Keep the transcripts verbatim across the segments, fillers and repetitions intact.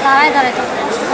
দাঁড়ায় দাঁড়ায় তো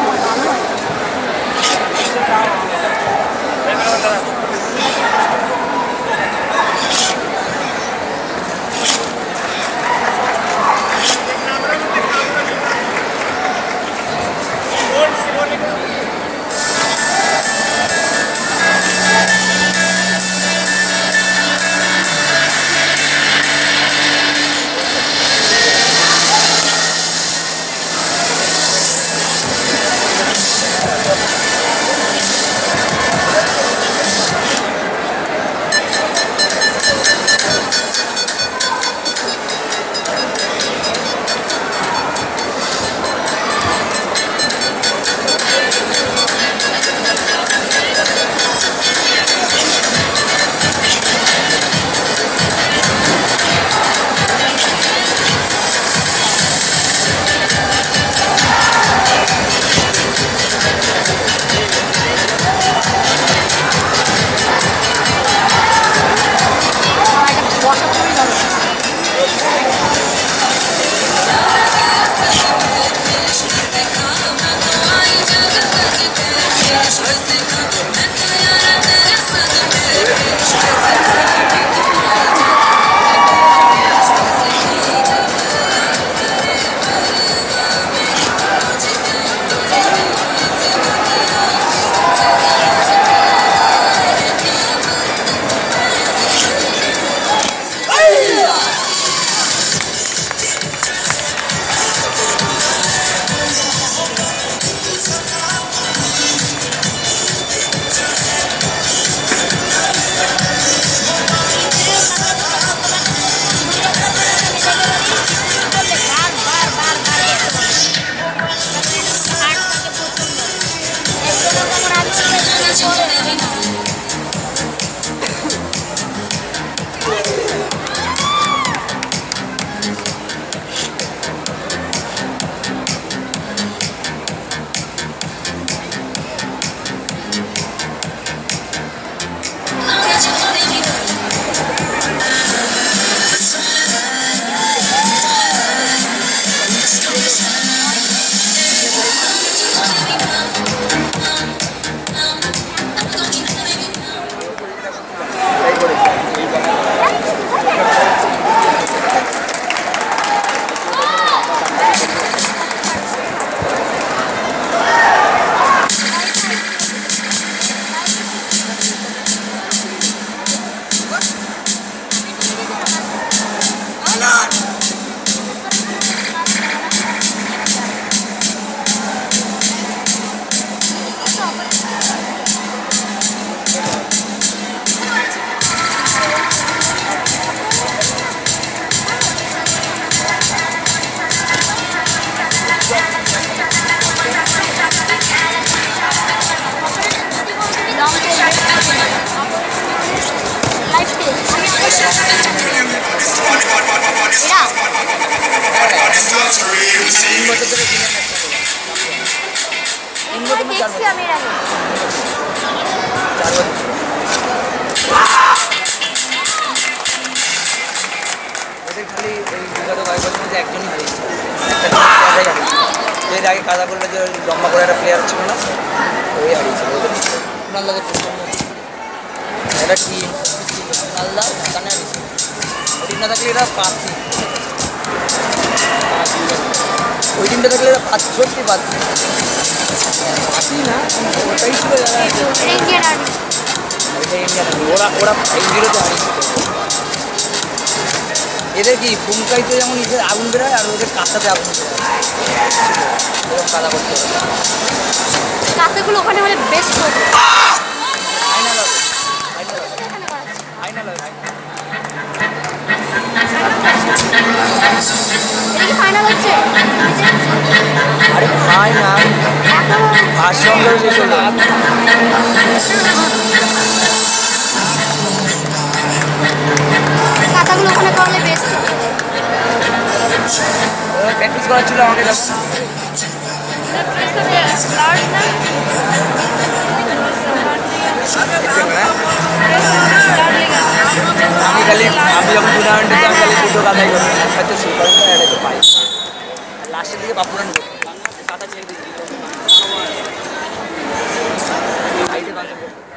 আগে কাদা বললো যে লম্বা করে একটা প্লেয়ার ছিল না ওই হারিয়েছিল নালদাকে এটা টিম নালদা কানে হারিয়েছিল ওই টিমটা থাকলে এরা পাচ্ছি ওই টিমটা থাকলে এরা পাচ্ছি সত্যি পাচ্ছি পাচ্ছি না ওটাই ছিল ইন্ডিয়ান আর্মি ওইটা ইন্ডিয়ান আর্মি ওরা ওরা ফাইভ জিরোতে হারিয়েছিল এদের কি ফুমকাইতে যেমন ইসে আগুন বেরোয় আর ওদের কাঁচাতে আগুন বেরোয় এরকম কাদা করতে হবে কাঁচাগুলো ওখানে হলে বেস্ট হবে ফাইনাল হবে ফাইনাল হবে এটা কি ফাইনাল হচ্ছে আরে ফাইনাল আর সঙ্গে শেষ হলো কাঁচাগুলো ওখানে করলে বেস্ট হবে প্র্যাকটিস করার ছিল আমাকে যাবো আমি খালি আমি যখন টুর্নামেন্টে আমি খালি দুটো কাদাই করি হয়তো সেই কারণটা পাই লাস্টের দিকে বাপুরান কাটা ছেড়ে দিয়েছি হাইটে